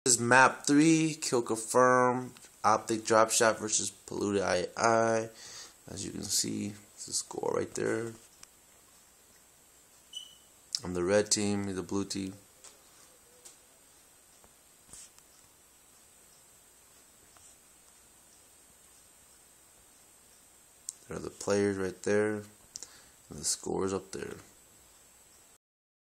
This is map 3, kill confirmed, optic drop shot versus polluted II. As you can see, it's the score right there. I'm the red team, he's the blue team. There are the players right there, and the scores up there.